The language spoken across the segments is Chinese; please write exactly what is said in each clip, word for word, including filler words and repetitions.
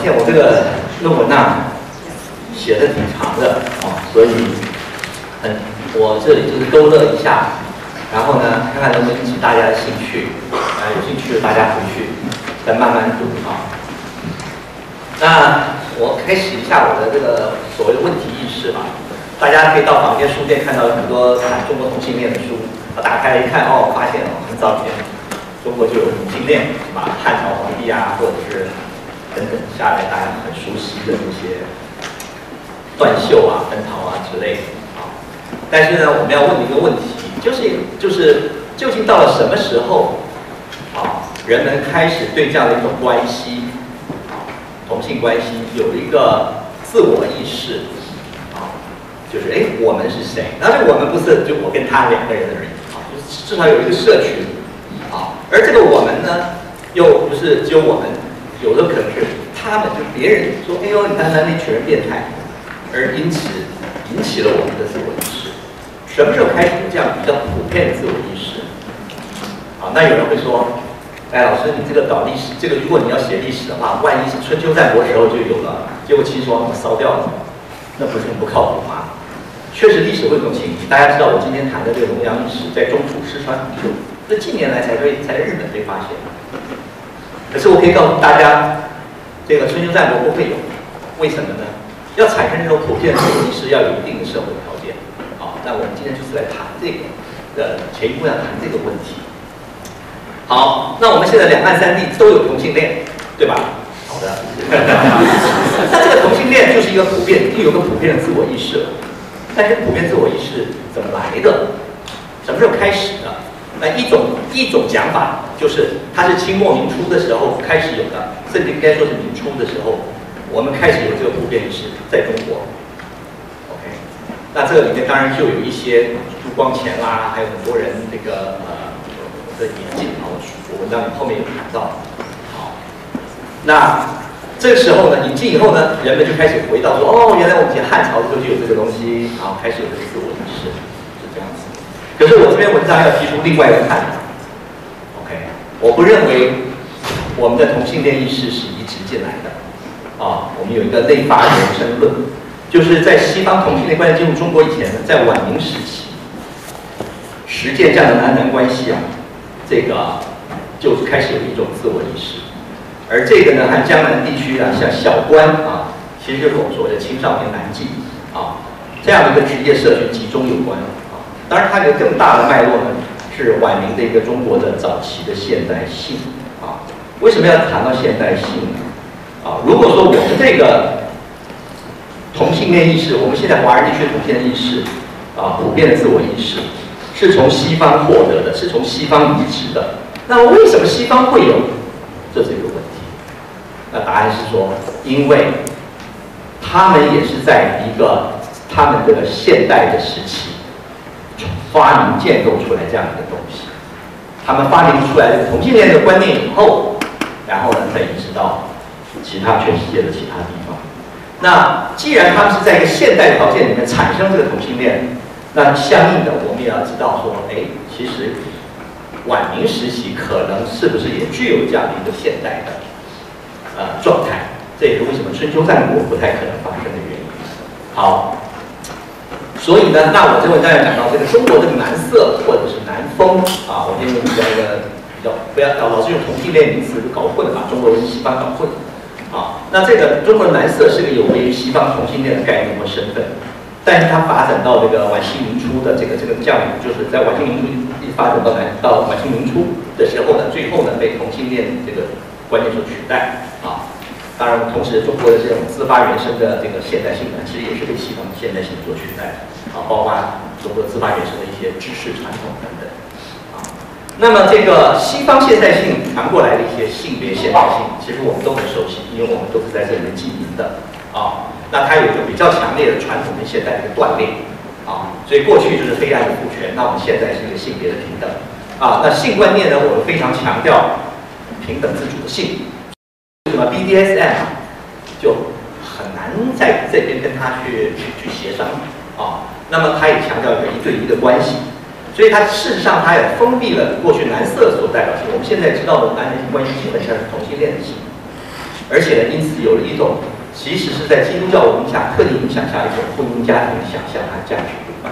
现我这个论文呐、写的挺长的啊，所以很我这里就是勾勒一下，然后呢，看看能不能引起大家的兴趣，啊，有兴趣的大家回去再慢慢读啊。那我开始一下我的这个所谓的问题意识吧。大家可以到坊间书店看到有很多谈中国同性恋的书，我打开一看，哦，发现哦，很早以前中国就有同性恋，是吧？汉朝皇帝啊，或者是等等下来大家很熟悉的那些断袖啊、奔逃啊之类的啊。但是呢，我们要问一个问题，就是就是究竟到了什么时候啊，人们开始对这样的一种关系啊，同性关系有一个自我意识啊，就是哎，我们是谁？但是我们不是就我跟他两个人而已啊，就是至少有一个社群啊。而这个我们呢，又不是只有我们，有的可能是他们，就别人说，哎呦，你看他那群人变态，而因此引起了我们的自我意识。什么时候开始有这样比较普遍的自我意识？啊，那有人会说，哎，老师，你这个搞历史，这个如果你要写历史的话，万一是春秋战国时候就有了，结果秦始皇烧掉了，那不是很不靠谱吗？确实，历史会有这种情谊。大家知道，我今天谈的这个龙阳历史，在中土失传很久，这近年来才被才在日本被发现。可是我可以告诉大家，这个春秋战国不会有，为什么呢？要产生这种普遍的自我意识，要有一定的社会条件。好，那我们今天就是来谈这个的前一步要谈这个问题。好，那我们现在两岸三地都有同性恋，对吧？好的。那这个同性恋就是一个普遍，就有个普遍的自我意识了。但是普遍自我意识怎么来的？什么时候开始的？那一种一种讲法就是，它是清末民初的时候开始有的，甚至应该说是民初的时候，我们开始有这个普遍意识在中国。OK， 那这个里面当然就有一些朱光潜啦，还有很多人这个呃的演进啊，我文章里后面有谈到。好，那这个时候呢，引进以后呢，人们就开始回到说，哦，原来我们以前汉朝的时候就有这个东西，然后开始有这个自我意识，是这样子。可是我这篇文章要提出另外一个看法 ，OK， 我不认为我们的同性恋意识是移植进来的，啊，我们有一个内发原生论，就是在西方同性恋关系进入中国以前呢，在晚明时期，实践这样的男男关系啊，这个就开始有一种自我意识。而这个呢，和江南地区啊，像小官啊，其实就是我们所谓的青少年男妓啊，这样的一个职业社群集中有关啊。当然，它有更大的脉络呢，是晚明的一个中国的早期的现代性啊。为什么要谈到现代性呢？啊，如果说我们这个同性恋意识，我们现在华人地区同性恋意识啊，普遍的自我意识，是从西方获得的，是从西方移植的。那么，为什么西方会有？这是一个问题。那答案是说，因为他们也是在一个他们这个现代的时期发明建构出来这样一个东西。他们发明出来这个同性恋的观念以后，然后呢再移植到其他全世界的其他地方。那既然他们是在一个现代条件里面产生这个同性恋，那相应的我们也要知道说，哎，其实晚明时期可能是不是也具有这样的一个现代的呃状态？这也是为什么春秋战国不太可能发生的原因。好，所以呢，那我这文章要讲到这个中国这个男色或者是男风啊，我今天用比较一个比较不要老是用同性恋名词就搞混了，把中国人西方搞混了啊。那这个中国的男色是个有别于西方同性恋的概念或身份。但是它发展到这个晚清民初的这个这个教育，就是在晚清民初一发展到南到晚清民初的时候呢，最后呢被同性恋这个观念所取代啊。当然，同时中国的这种自发原生的这个现代性呢，其实也是被西方现代性所取代啊，包括中国自发原生的一些知识传统等等啊。那么这个西方现代性传过来的一些性别现代性，其实我们都很熟悉，因为我们都是在这里面经营的啊。那它有一个比较强烈的传统跟现代的一个断裂啊，所以过去就是黑暗的父权，那我们现在是一个性别的平等啊。那性观念呢，我们非常强调平等自主的性，为什么 B D S M 就很难在这边跟他去去去协商啊？那么他也强调一个一对一的关系，所以它事实上它也封闭了过去男色所代表性。我们现在知道的男人性关系基本上是同性恋的性。 而且呢，因此有了一种其实是在基督教文明下特地影响下一种婚姻家庭的想象和价值观。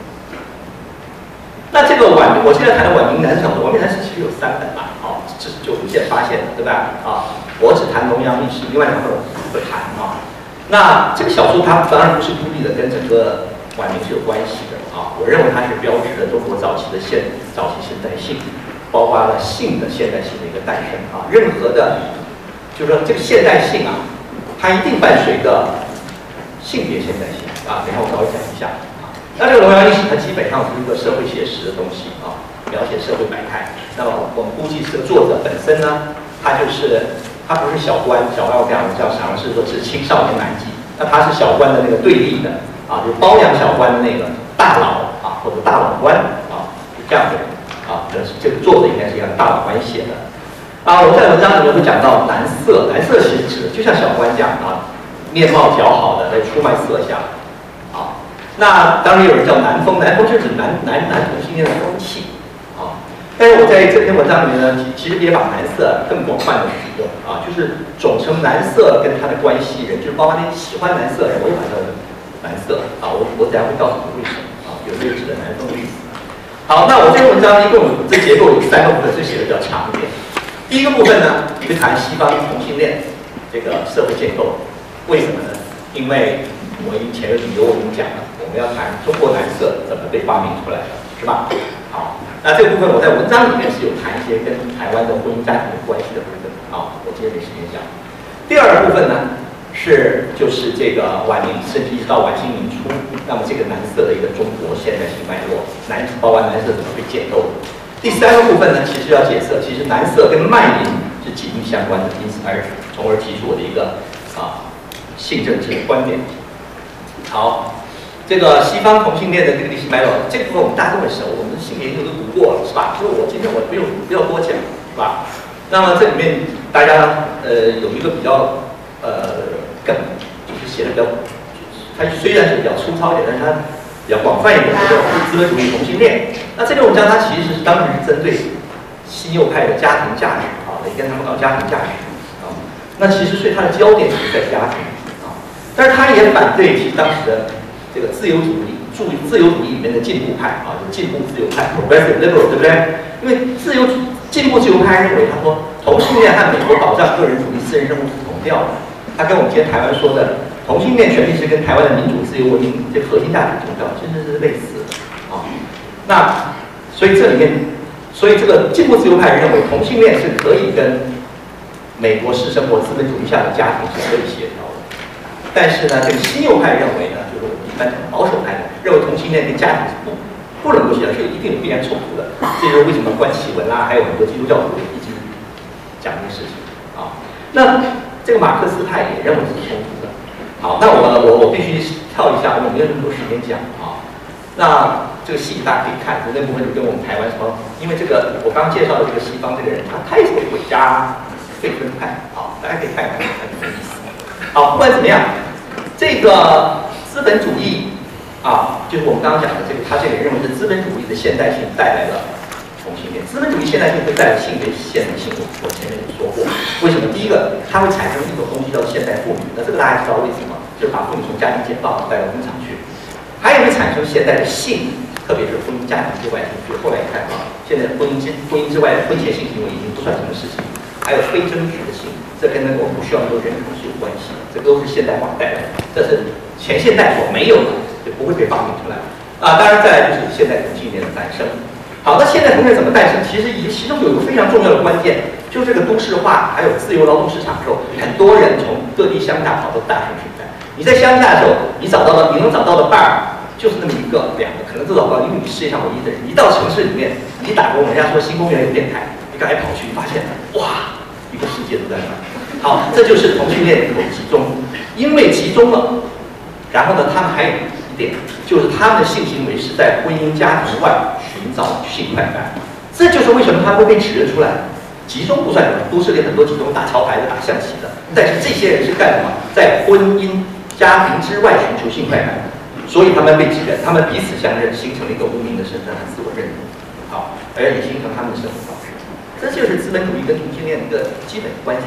那这个晚，我现在谈的晚明南史，晚明南史其实有三本嘛，好、哦，这是九零年发现的，对吧？啊，我只谈龙阳历史，另外两本不谈啊。那这个小说它当然不是孤立的，跟整个晚明是有关系的啊。我认为它是标志着中国早期的现早期现代性，包括了性的现代性的一个诞生啊。任何的，就是说这个现代性啊，它一定伴随着性别现代性啊。等一下我稍微讲一下。那这个龙阳历史它基本上是一个社会写实的东西啊，描写社会百态。那么我们估计这个作者本身呢，他就是他不是小官，小官我讲叫啥？是说是青少年男妓。那他是小官的那个对立的啊，就是包养小官的那个大佬啊，或者大老官啊，这样的人啊。这是这个作者应该是一个大老官写的啊。我在文章里面会讲到男色，男色其实指的就像小官这样啊，面貌姣好的来出卖色相。那当然有人叫男风，男风就是指男男男同性恋的风气啊。但是我在这篇文章里面呢，其实也把男色更广泛的使用啊，就是总称男色跟他的关系人，就是包括那些喜欢男色的人，我也把他的男色啊，我我等下会告诉你为什么啊，有劣质的男风的意思。好，那我这篇文章一共这结构有三个部分，这写的比较长一点。第一个部分呢，会谈西方同性恋这个社会结构，为什么呢？因为我以前的理由我已经讲了。我们要谈中国男色怎么被发明出来的，是吧？好，那这个部分我在文章里面是有谈一些跟台湾的婚姻家庭有关系的部分啊，我今天没时间讲。第二个部分呢，是就是这个晚明，甚至一直到晚清民初，那么这个男色的一个中国现代性脉络，男包括男色怎么被建构的。第三个部分呢，其实要解释，其实男色跟卖淫是紧密相关的，因此而从而提出我的一个啊性政治的观点。好。这个西方同性恋的这个历史脉络，这部分我们大家都很熟，我们性研究都读过了，是吧？所以我今天我不用不要多讲，是吧？那么这里面大家呃有一个比较呃梗，就是写的比较，它虽然是比较粗糙一点，但是它比较广泛一点，叫资本主义同性恋。那这篇文章它其实是当时是针对新右派的家庭价值啊，也跟他们搞家庭价值啊。那其实所以它的焦点是在家庭啊，但是他也反对其实当时的。这个自由主义，注意自由主义里面的进步派啊，就是进步自由派 （progressive liberal）， 对不对？因为自由进步自由派认为，他说同性恋和美国保障个人主义、私人生活是同调的。他跟我们今天台湾说的同性恋权利是跟台湾的民主自由文明这核心价值同调，真的是类似啊。那所以这里面，所以这个进步自由派认为同性恋是可以跟美国式生活资本主义下的家庭是可以协调的。但是呢，这个新右派认为呢，就是我们一般讲保守派的认为同性恋跟家庭是不不能够协调，是一定有必然冲突的。这就是为什么关启文啦，还有很多基督教徒一直讲这个事情啊。那这个马克思派也认为是冲突的。好，那我我我必须跳一下，我没有那么多时间讲啊。那这个戏大家可以看，那部分就跟我们台湾什么，因为这个我刚介绍的这个西方这个人，他他也是伪加费分派啊，大家可以看一看，看什么意思。好，不管怎么样，这个资本主义啊，就是我们刚刚讲的这个，他这个人认为是资本主义的现代性带来了同性恋。资本主义现代性会带来性别现代性，我前面有说过。为什么？第一个，它会产生一种东西叫现代妇女，那这个大家知道为什么？就是把妇女从家庭解放带到工厂去。还有会产生现代的性，特别是婚姻家庭之外的性。后来你看啊，现在婚姻之婚姻之外的婚前性行为已经不算什么事情。还有非真实的性，这跟那个我们不需要那么多人口是有关系的，这都是现代化带来的，这是前现代所没有的，就不会被发明出来啊。当然，再来就是现代同性恋的诞生。好，那现代同性恋怎么诞生？其实也其中有一个非常重要的关键，就是这个都市化还有自由劳动市场之后，很多人从各地乡下跑到大城市来。你在乡下的时候，你找到了你能找到的伴儿就是那么一个两个，可能都找不到，因为你世界上唯一的人。一到城市里面，你打工，人家说新公园有电台，你赶快跑去，发现哇！一个世界都在那。好，这就是同性恋人口集中，因为集中了，然后呢，他们还有一点，就是他们的性行为是在婚姻家庭外寻找性快感，这就是为什么他会被指认出来。集中不算什么，都市里很多集中打桥牌的、打象棋的，但是这些人是干什么？在婚姻家庭之外寻求性快感，所以他们被指认，他们彼此相认，形成了一个无名的身份和自我认同。好，而也形成他们的生活方式。这就是资本主义跟同性恋的一个基本关键。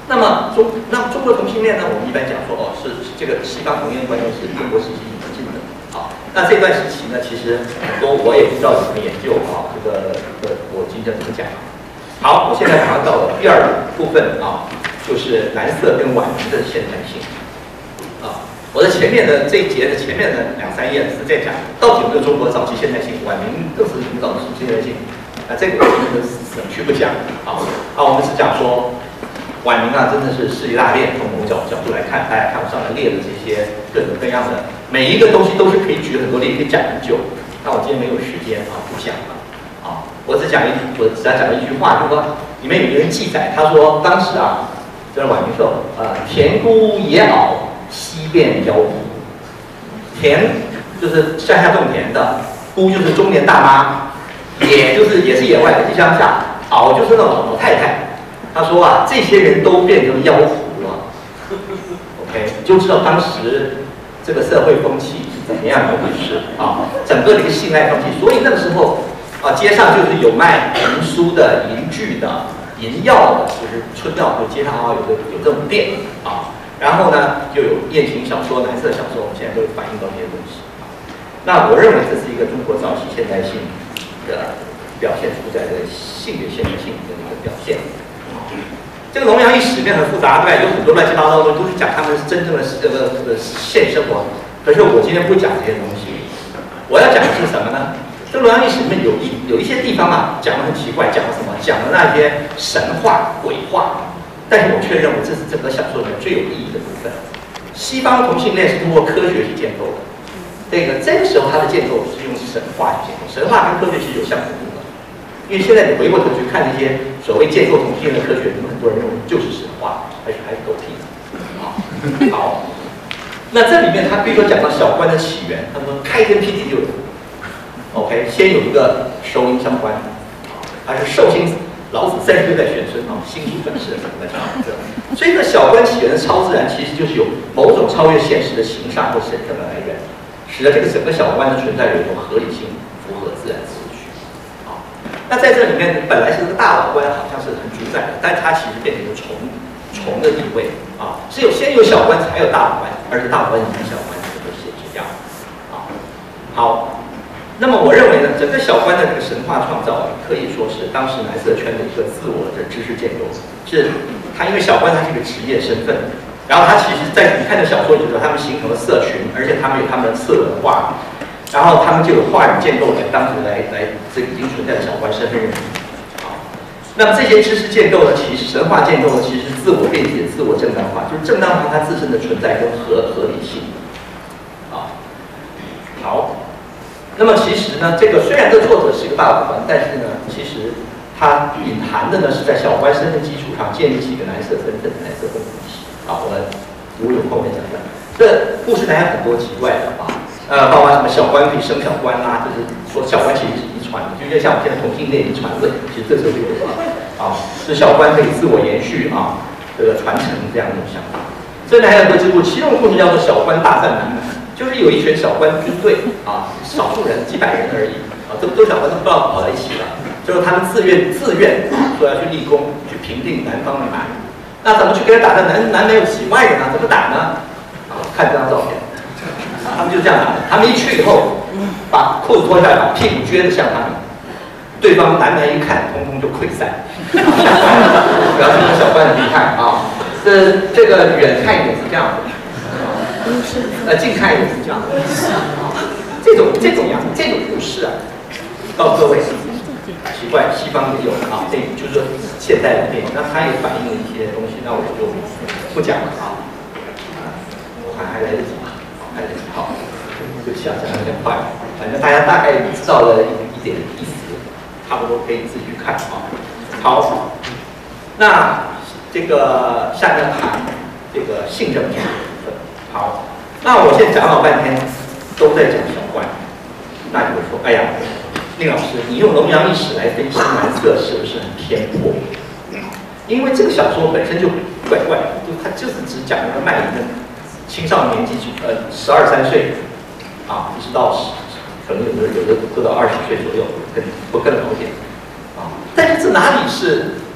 那么中那中国同性恋呢，我们一般讲说哦，是这个西方同性恋观念是中国时期引进的。好，那这段时期呢，其实很多我也不知道怎么研究啊，这个呃，我今天怎么讲？好，我现在马上到了第二部分啊，就是蓝色跟晚明的现代性。啊，我在前面的这一节的前面的两三页是在讲到底有没有中国早期现代性，晚明更是明早期现代性。啊，这个我今天就省去不讲。好，啊，我们只讲说。晚明啊，真的是势力大裂。从某个角角度来看，大家看我上面列的这些各种各样的，每一个东西都是可以举很多例，可以讲很久。那我今天没有时间啊，不讲了。啊，我只讲一，我只要讲一句话，就是说里面有一个人记载，他说当时啊，这是晚明时候，呃，田姑野媪，西遍妖狐。田就是乡下种田的，姑就是中年大妈，野就是也是野外的，是乡下，媪就是那种老太太。他说啊，这些人都变成妖狐了。OK， 你就知道当时这个社会风气是怎么样一回事啊，整个的一个性爱风气。所以那个时候啊，街上就是有卖银书的、银具的、银药的，就是春药，就街上啊有个有这种店啊。然后呢，就有言情小说、蓝色小说，我们现在都会反映到这些东西。那我认为这是一个中国早期现代性的表现出在这个性别现代性的一个表现。这个龙阳一史里面很复杂，对吧？有很多乱七八糟的东西，都是讲他们真正的这个这个现实生活。可是我今天不讲这些东西，我要讲的是什么呢？这龙阳一史里面有一有一些地方啊，讲的很奇怪，讲的什么？讲的那些神话、鬼话。但是我却认为这是整个小说里面最有意义的部分。西方同性恋是通过科学去建构的，这个这个时候它的建构是用神话去建构，神话跟科学其实有相符的。因为现在你回过头去看那些所谓建构同性恋的科学，有很多人认为就是神话，而且还是狗屁的。啊，好，那这里面他比如说讲到小官的起源，他说开天辟地就有 ，OK， 先有一个收音相关，还是寿星老子三十岁在玄孙啊，心术本事什么的这样子。所以这小官起源的超自然，其实就是有某种超越现实的形上或神圣的来源，使得这个整个小官的存在有一种合理性，符合自然秩序。啊，那在这里面本来是这个大老官好像是很主宰的，但它其实变成一个虫虫的地位啊，是有先有小官才有大老官，而且大老官影响小官这个是这样。啊，好。那么我认为呢，整个小官的这个神话创造可以说是当时蓝色圈的一个自我的知识建构。是他因为小官他是一个职业身份，然后他其实在你看的小说里头，他们形成了社群，而且他们有他们的次文化，然后他们就有话语建构来当时来来这已经存在的小官身份认同。好，那么这些知识建构呢，其实神话建构呢，其实是自我辩解、自我正当化，就是正当化它自身的存在跟合合理性。啊，好。那么其实呢，这个虽然这作者是一个大老官，但是呢，其实他隐含的呢是在小官身份基础上建立起一个蓝色身份的蓝色共同体。啊，我们如有后面讲的，这故事当然很多奇怪的啊，呃，包括什么小官可以生小官啊，就是说小官其实是遗传的，就像我们现在同性恋遗传论，其实这时候就有了啊，是小官可以自我延续啊，这个传承这样一种想法。这里还有个记录，其中的故事叫做小官大战南蛮。就是有一群小官军队啊，少数人几百人而已啊，这么多小官都不知道跑在一起了，就是他们自愿自愿说要去立功，去平定南方的蛮。那怎么去跟他打呢？南南没有几万人啊，怎么打呢？啊，看这张照片，他们就这样打的。他们一去以后，把裤子脱下来，把屁股撅着向他们，对方南蛮一看，通通就溃散。不要这个小官很厉害啊，这这个远看也是这样的。呃，近看也是这样的，这种这种样这种故事啊，告诉各位，奇怪，西方也有啊，这就是说现代的电影，那它也反映了一些东西，那我就不讲了啊，我还还来得及吗？还来得及，好，对不起啊，讲的有点快，反正大家大概知道了一点意思，差不多可以自己去看啊。好，那这个下面谈这个性政治。好，那我现在讲老半天都在讲小官，那你会说，哎呀，宁老师，你用龙阳一史来分析蓝色是不是很偏颇？因为这个小说本身就怪怪的，就它就是只讲那个卖淫的青少年年纪，呃，十二三岁啊，一直到十，可能有的有的都到二十岁左右，更不更老一点啊。但是这哪里是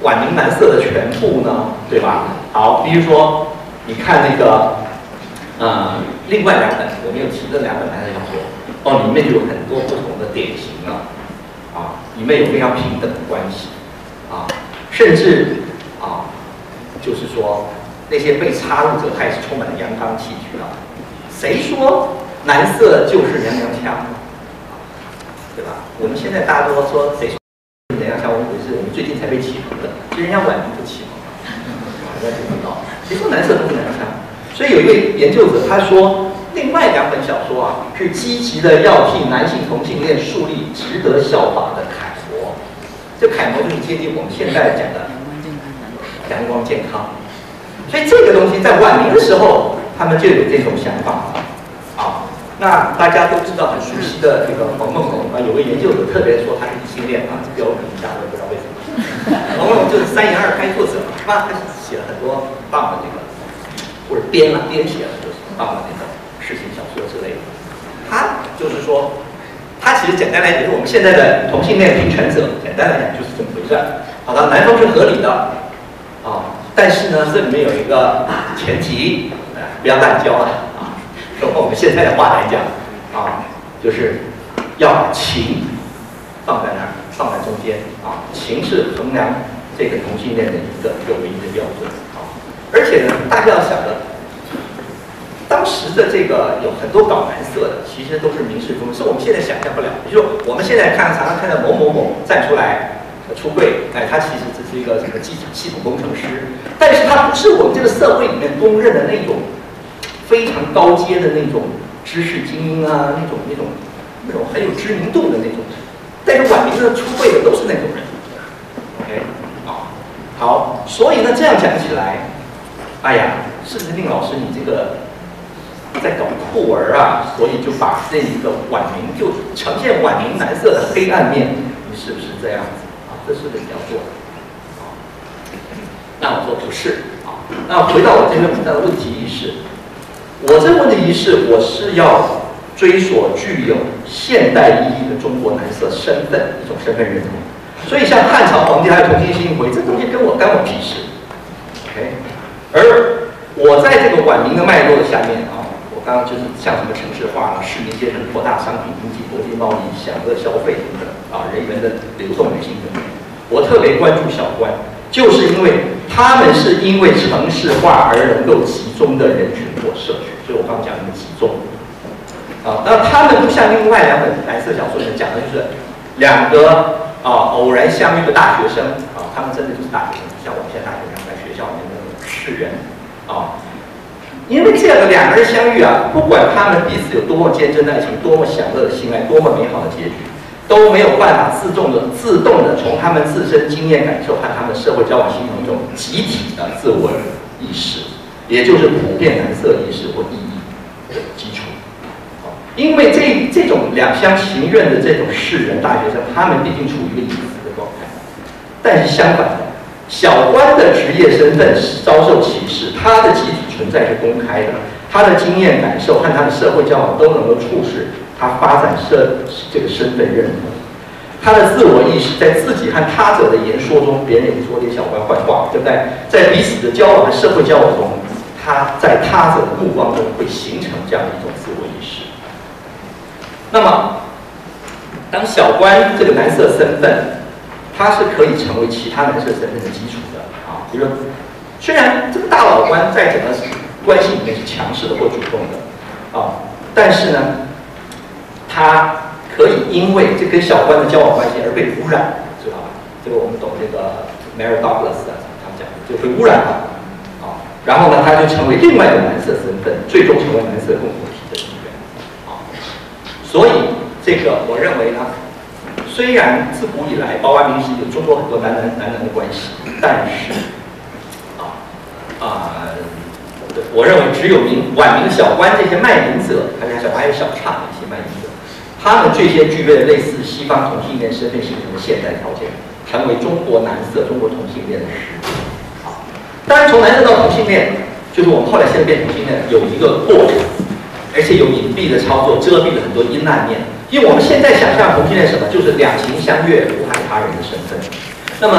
晚明男色的全部呢？对吧？好，比如说你看那个，呃，另外两本我没有提的两本男色小说，哦，里面就有很多不同的典型了，啊，里面有非常平等的关系，啊，甚至啊，就是说那些被插入者，他也是充满了阳刚气质的。谁说男色就是娘娘腔？对吧？我们现在大家都说谁说娘娘腔，我们是我们最近才被启蒙的，其实人家晚明就启蒙了，大家不知道。谁说男色都是娘娘腔？所以有一位研究者他说，另外两本小说啊，是积极的要替男性同性恋树立值得效法的楷模。这楷模就是接近我们现在讲的阳光健康。所以这个东西在晚明的时候，他们就有这种想法啊。那大家都知道很熟悉的这个冯梦龙啊，有位研究者特别说他是异性恋啊，标评一下，我也不知道为什么。冯梦龙就是三言二拍作者嘛，是吧？他写了很多棒的这个，或者编了编写了就是棒的那种事情小说之类的。他就是说，他其实简单来讲，就是我们现在的同性恋平权者，简单来讲就是这么回事。好的，男方是合理的啊。但是呢，这里面有一个前提，呃，不要滥交啊！啊，用我们现在的话来讲，啊，就是要把情放在那儿，放在中间啊，情是衡量这个同性恋的一个一个唯一的标准啊。而且呢，大家要想的，当时的这个有很多搞男色的，其实都是民事风，是我们现在想象不了。比如说我们现在看，常常看到某某某站出来。出柜，哎，他其实只是一个什么基系统工程师，但是他不是我们这个社会里面公认的那种非常高阶的那种知识精英啊，那种那种那种很有知名度的那种。但是晚明的出柜的都是那种人 ，OK， 啊，好，所以呢，这样讲起来，哎呀，是不是令老师你这个在搞酷儿啊？所以就把这一个晚明就呈现晚明男色的黑暗面，你是不是这样子？这是你要做的，啊，那我说不是啊。那回到我这边文章的问题意识，我这个问题意识，我是要追索具有现代意义的中国男色身份，一种身份认同。所以像汉朝皇帝还有同性性婚姻，这东西跟我干我屁事 ，OK。而我在这个晚明的脉络的下面啊，我刚刚就是像什么城市化了、市民阶层扩大、商品经济、国际贸易、享乐消费等等啊，人员的流动女性等等。我特别关注小官，就是因为他们是因为城市化而能够集中的人群或社群，所以我刚刚讲的集中。啊，那他们不像另外两本蓝色小说里面讲的，就是两个啊偶然相遇的大学生啊，他们真的就是大学生，像我们现在大学生在学校里面那种世人啊。因为这样的两个人相遇啊，不管他们彼此有多么坚贞的爱情，多么享乐的性爱，多么美好的结局。都没有办法自动的、自动的从他们自身经验感受和他们社会交往形成一种集体的自我意识，也就是普遍男色意识或意义的基础。因为这这种两厢情愿的这种世人大学生，他们毕竟处于一个隐私的状态。但是相反的，小官的职业身份是遭受歧视，他的集体存在是公开的，他的经验感受和他的社会交往都能够促使他发展社这个身份认同，他的自我意识在自己和他者的言说中，别人也说这小官坏话，对不对？在彼此的交往和社会交往中，他在他者的目光中会形成这样的一种自我意识。那么，当小官这个男色身份，他是可以成为其他男色身份的基础的啊。比如说，虽然这个大老官在整个关系里面是强势的或主动的啊，但是呢。他可以因为这跟小官的交往关系而被污染，知道吧？这个我们懂这个 Mary Douglas 啊，他们讲的就被污染了啊。然后呢，他就成为另外一个男色身份，最终成为男色共同体的一员啊。所以这个我认为呢，虽然自古以来包安民是有中国很多男男男男的关系，但是啊啊。我认为只有明晚明小官这些卖淫者，还有小官还有小差的一些卖淫者，他们最先具备了类似西方同性恋身份形成的现代条件，成为中国男色、中国同性恋的始祖。好，当然从男色到同性恋，就是我们后来现在变同性恋有一个过程，而且有隐蔽的操作，遮蔽了很多阴暗面。因为我们现在想象同性恋什么，就是两情相悦、无害他人的身份。那么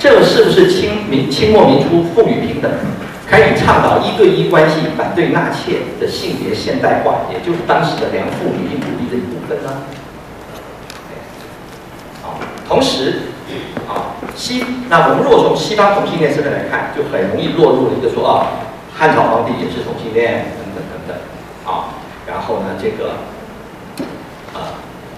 这是不是清明清末民初妇女平等，开始倡导一对一关系，反对纳妾的性别现代化，也就是当时的良妇女性主义的一部分呢？好，同时，啊，西那我们若从西方同性恋身份来看，就很容易落入了一个说啊，汉朝皇帝也是同性恋等等等等，啊，然后呢这个，啊。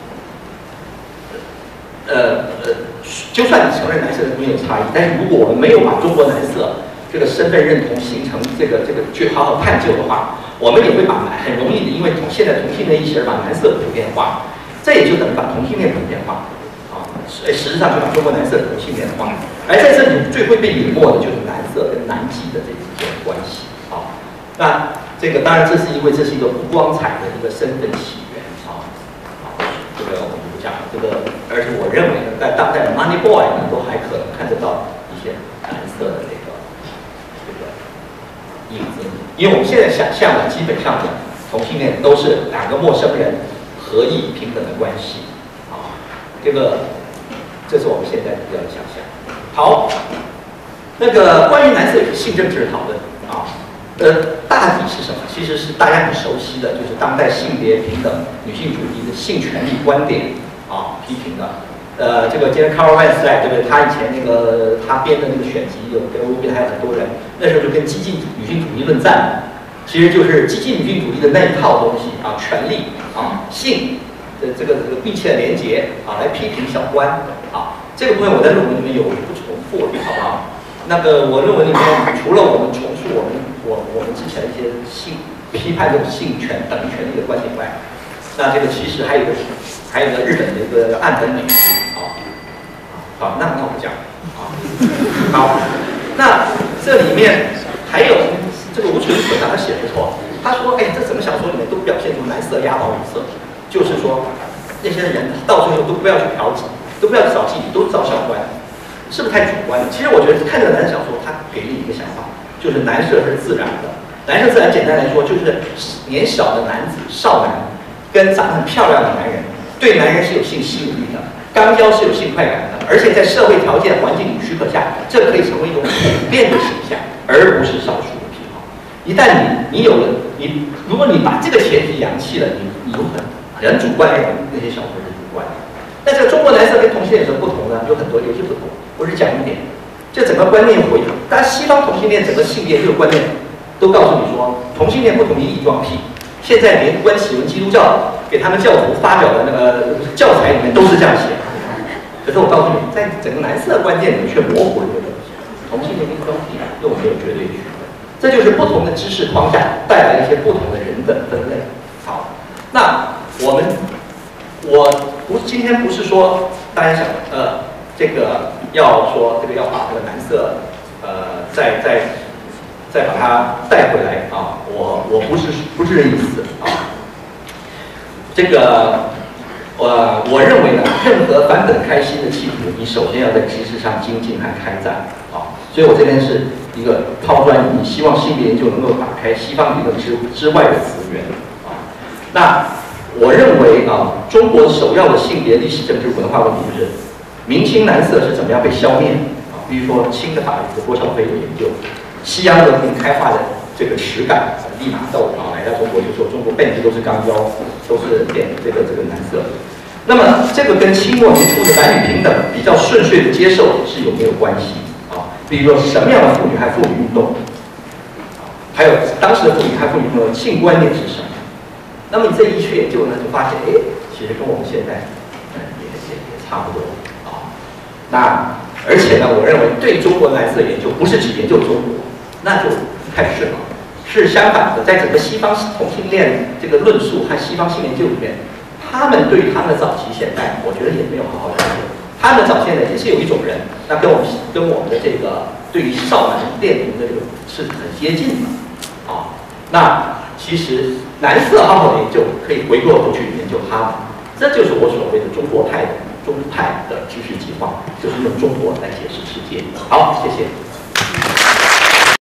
呃呃，就算你承认男色跟女性有差异，但是如果我们没有把中国男色这个身份认同形成这个这个去好好探究的话，我们也会把很容易的，因为从现在同性恋意识而把男色普遍化，这也就等于把同性恋普遍化啊，实实质上就把中国男色同性恋化。而在这里最会被淹没的就是男色跟男妓的这之间的关系啊。那这个当然这是因为这是一个不光彩的一个身份起源啊啊，这个我们不讲这个。而且我认为呢，在当代的 Money Boy 呢，都还可能看得到一些蓝色的这个这个影子，因为我们现在想象的基本上的同性恋都是两个陌生人合意平等的关系，啊，这个这是我们现在比较的想象。好，那个关于男色与性政治的讨论啊，呃，大体是什么？其实是大家很熟悉的，就是当代性别平等、女性主义的性权利观点。啊，批评的，呃，这个今天 Carl Van 在，对不对？他以前那个他编的那个选集，有跟 Rubin 还有很多人，那时候就跟激进女性主义论战，其实就是激进女性主义的那一套东西啊，权利啊，性的这个这个密切的连结啊，来批评小官啊。这个部分我在论文里面有不重复，好不好？那个我论文里面除了我们重述我们我我们之前一些性批判这种性权等于权利的观点外，那这个其实还有一个。还有一个日本的一个岸本美树啊，好，那那我讲啊，好，那这里面还有这个吴纯所长他写的不错，他说，哎，这整个小说里面都表现出男色压倒女色，就是说那些人到最后都不要去嫖妓，都不要去找妓女，都找小官，是不是太主观了？其实我觉得看这个男色小说，他给你一个想法，就是男色是自然的，男色自然简单来说就是年小的男子少男跟长得很漂亮的男人。对男人是有性吸引力的，肛交是有性快感的，而且在社会条件环境里许可下，这可以成为一种普遍的形象，而不是少数的癖好。一旦你你有了你，如果你把这个前提扬弃了，你你有很很主观认为那些小说是主观的。那这个中国男色跟同性恋有什么不同呢？有很多有些不同，我只讲一点。这整个观念回头，当然西方同性恋整个性别这个观念都告诉你说，同性恋不同于异装癖。现在连关启文基督教给他们教徒发表的那个教材里面都是这样写。可是我告诉你，在整个男色观念里面却模糊了这个东西，同性恋跟异装癖又没有绝对区分。这就是不同的知识框架带来一些不同的人本分类。好，那我们我不今天不是说大家想呃这个要说这个要把这个男色呃再再。再把它带回来啊！我我不是不是这意思啊。这个我我认为呢，任何反本开心的企图，你首先要在知识上精进和开展啊。所以我这边是一个抛砖引玉，希望性别研究能够打开西方理论之之外的资源啊。那我认为啊，中国首要的性别历史、政治、文化问题就是明清男色是怎么样被消灭啊？比如说清的法律的郭晓飞有研究。西洋文明开化的这个耻感，利玛窦啊来到中国就说中国遍地都是肛交，都是变这个这个男色。那么这个跟清末民初的男女平等比较顺遂的接受是有没有关系啊？比如说什么样的妇女和妇女运动，还有当时的妇女和妇女运动性观念是什么？那么你这一去研究呢，就发现哎，其实跟我们现在嗯也也也差不多啊。那而且呢，我认为对中国男色研究不是只研究中国。那就不太顺了，是相反的，在整个西方同性恋这个论述和西方性研究里面，他们对于他们的早期现代，我觉得也没有好好了解。他们早现代也是有一种人，那跟我们跟我们的这个对于少男恋童的这个是很接近的啊。那其实男色好好的研究，可以回过头去研究他们，这就是我所谓的中国派的中派的知识计划，就是用中国来解释世界。好，谢谢。